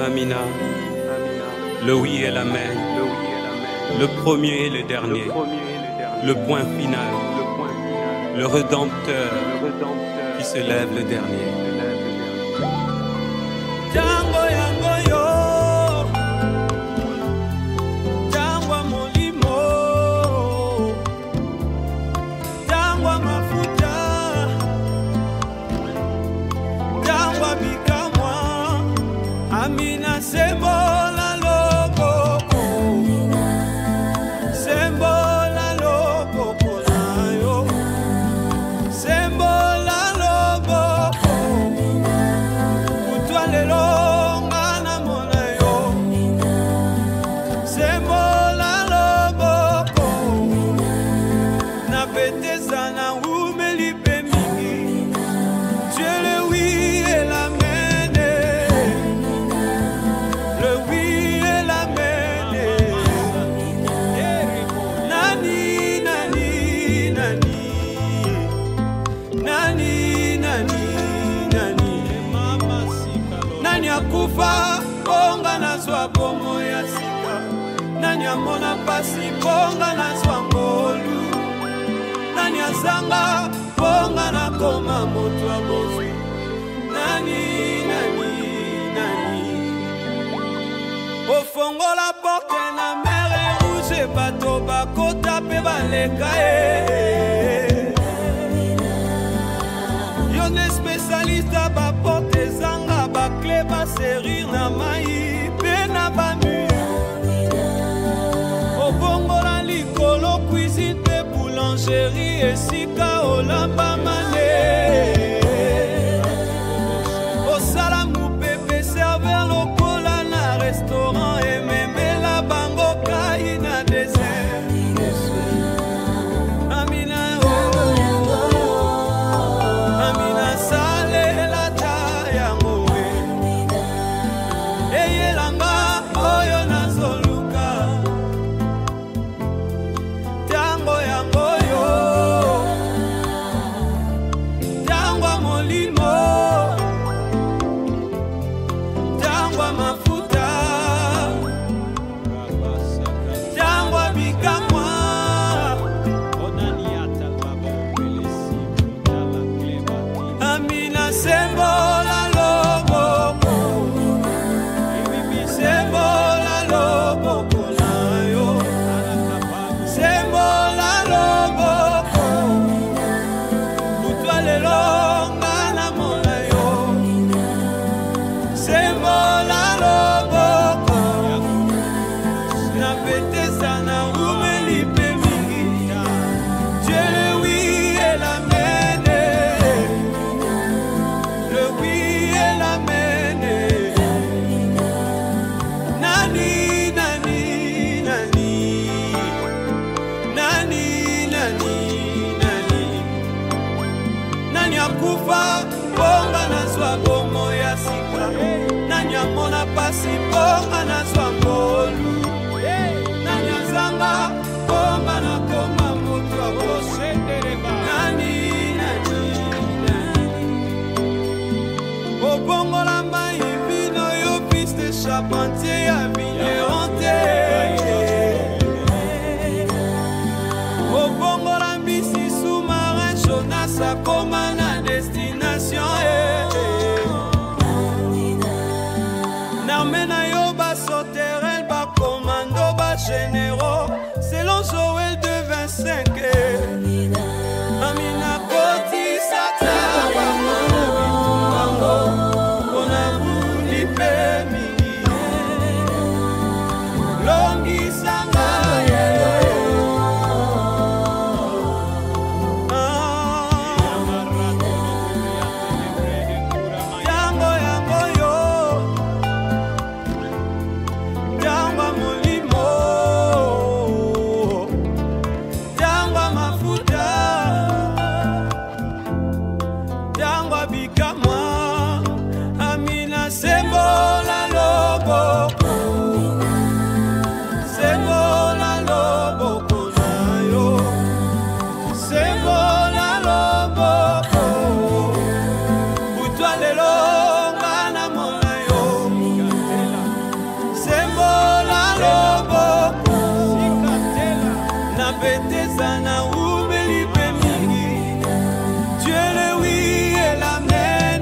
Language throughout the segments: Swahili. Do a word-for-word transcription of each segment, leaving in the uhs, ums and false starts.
Amina, le oui et l'amen, le premier et le dernier, le point final, le Rédempteur qui se lève le dernier. Tango yango yo, tango molimo, tango mafuta, tango bikamwa, Amina sembola loboko, sembola loboko na yo, sembola loboko, kutwa lelo ngana mona yo, sembola loboko, na betesa na umeli pe mingi, Dieu le oui et l'amen, le oui et l'amen, nani nani nani, nani nani nani, nani akufa ponga na zwa bomo ya sika, nani amona pasi ponga na zwa ngolu, nani azanga ponga na koma moto abozwi, nani nani nani, ofongola porte na mer rouge bato bakota pe baleka e, yo ne spécialiste ba porte zanga ba clé ba serrir na mai pe na ba mur, obongola likolo cuisine pe boulangerie esika olamba mane, osala mupepe serveur lokola na restaurant ememela bango kai na dessert. Amina oh, Amina salela ta yango we, eyelanga oyo nazoluka, tango yango yo, tango molimo, tango mafuta, tango bikamwa, Amina sembola loboko, sembola loboko na yo, sembola loboko, kutwa lelo ngana mona yo, sembola loboko, na betesa na umeli pe mingi, Dieu le oui et l'amen, le oui et l'amen, nani nani nani, nani nani nani, nani akufa ponga na zwa bomo ya sika, nani amona pasi ponga na zwa ngolu, nani azanga ponga na koma moto akosendereba, nani nani nani, obongola mai vino yo piste charpentier ya vigneron te, obongola mbisi sous-marin Jonas akoma na destination eh. Narmena yo ba sauterelle ba commando ba généraux selon Joël de vingt-cinq eh. Amina koti sata ba mona bitumbango kona buli pe mingi longi sanga yeah. Tango yango yo, tango molimo, tango Zana Oubeli Mingi. Tu es le oui et l'amen.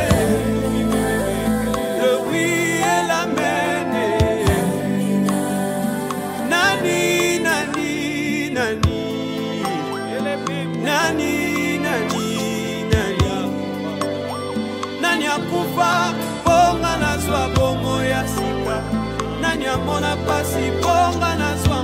Le oui et l'amen. Nani, nani, nani. Nani, nani, nani. Nani akufa, bonga na zwa bongo ya sika. Nani amona pasi, bonga na zwa